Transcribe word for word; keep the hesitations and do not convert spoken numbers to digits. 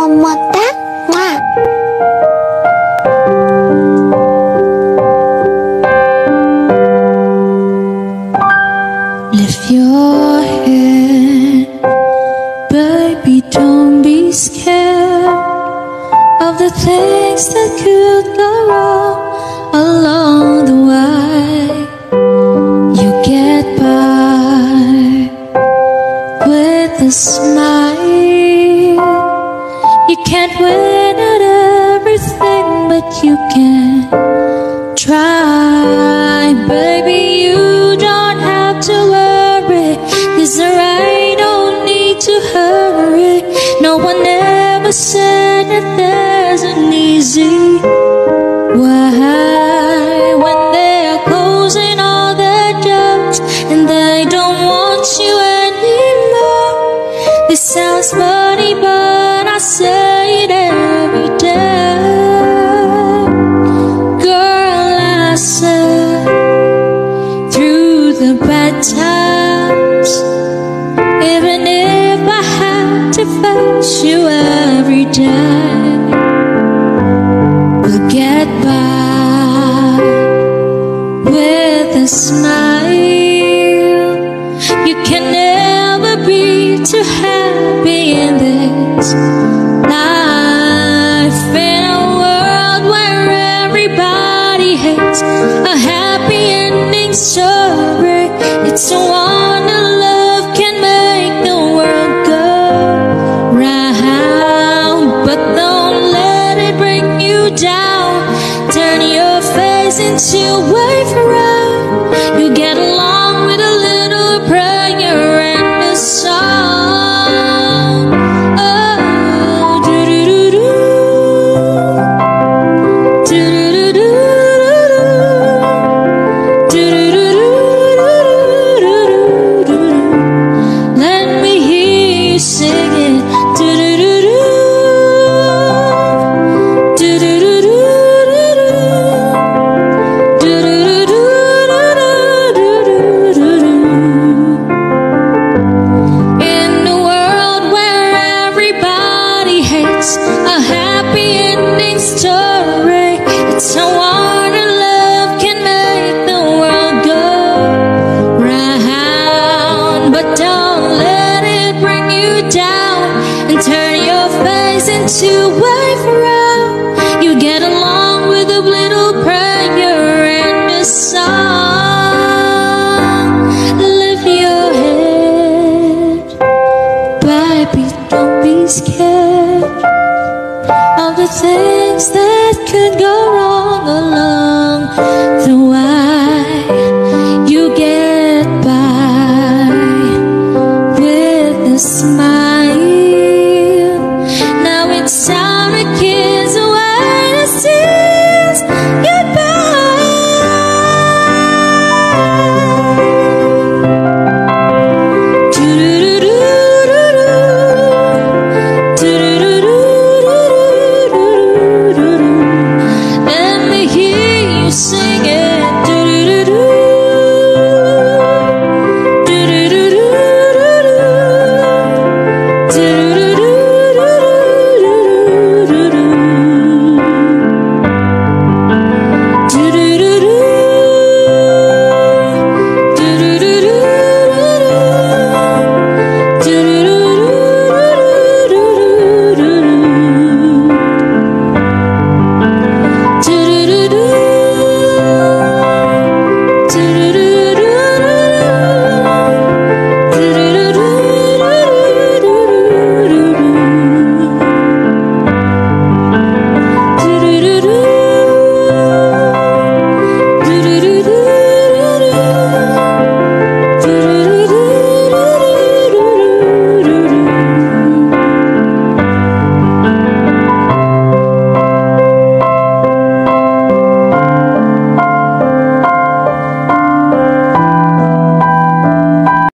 么么哒，哇！ Lift your head, baby, don't be scared of the things that could go wrong along the way. You get by with a smile. You can't win at everything, but you can try, baby. You don't have to worry, 'cause there ain't no need to hurry. No one ever said that there's an easy way. When they're closing all their doors and they don't want you anymore, this sounds funny, but I say it every day. Girl, I said through the bad times, even if I had to face you every day, we'll get by with a smile. You can never be too happy in this life. In a world where everybody hates a happy ending story, it's a wonder love can make the world go round. But don't let it bring you down. Turn your face into a wave around. You get along with a little prayer and a song. Oh, do-do-do-do, do-do-do-do, do-do-do-do. Let me hear you sing it. Do-do-do-do, do-do-do-do, do-do-do-do. In a world where everybody hates a happy ending story, it's no wonder love can make the world go round. But don't let it bring you down and turn your face into a wave around. You get along with a little prayer and a song. Lift your head, baby, don't be scared of the things that could go wrong along the way. You get by with a smile.